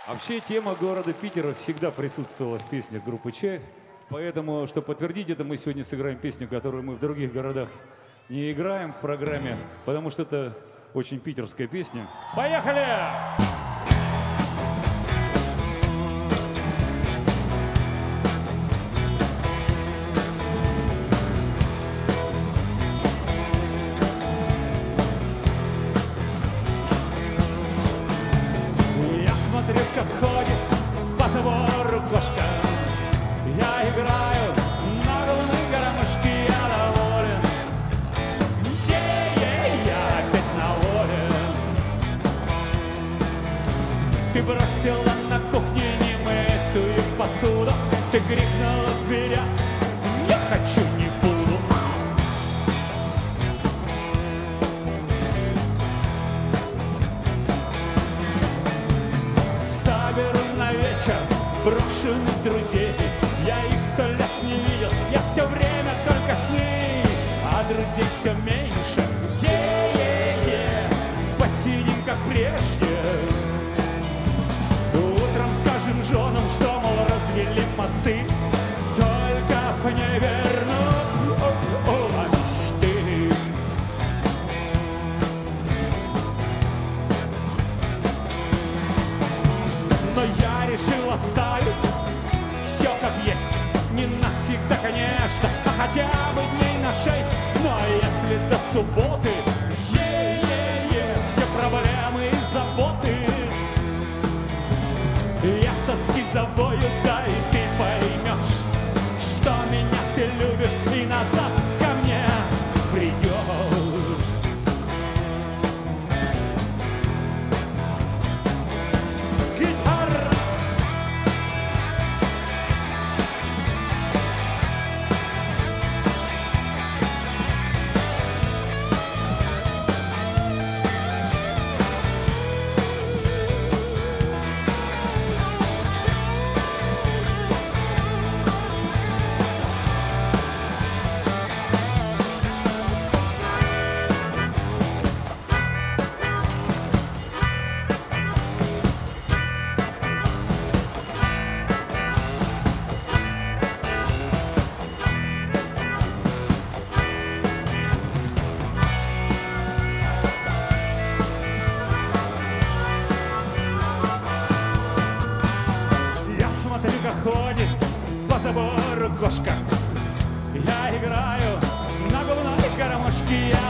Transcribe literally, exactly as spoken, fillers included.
Вообще тема города Питера всегда присутствовала в песнях группы «Чайф». Поэтому, чтобы подтвердить это, мы сегодня сыграем песню, которую мы в других городах не играем в программе, потому что это очень питерская песня. Поехали! Смотрю, как ходит по забору кошка. Я играю на головной гармошке, я доволен. Е-е, я опять на воле. Ты бросила на кухне немытую посуду, ты крикнула в дверях: не хочу, не буду. Соберу на вечер брошенных друзей. Я их сто лет не видел, я все время только с ней, а друзей все меньше. Е-е-е, посидим как прежде. Утром скажем женам, что, мол, развели мосты, только по ней вернут мосты. Но я решил оставить все как есть. Не навсегда, конечно, а хотя бы дней на шесть. Но если до субботы, е-е-е, все проблемы и заботы я с тоски завою, да и ты поймешь, что меня ты любишь и назад ко мне придешь. Ходит по забору кошка. Я играю на головной гармошке. Я